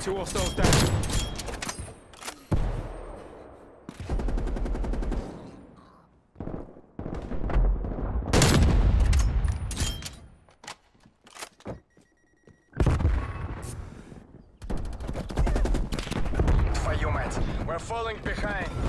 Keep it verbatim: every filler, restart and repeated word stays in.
Two hostiles down. Твою мать, we're falling behind.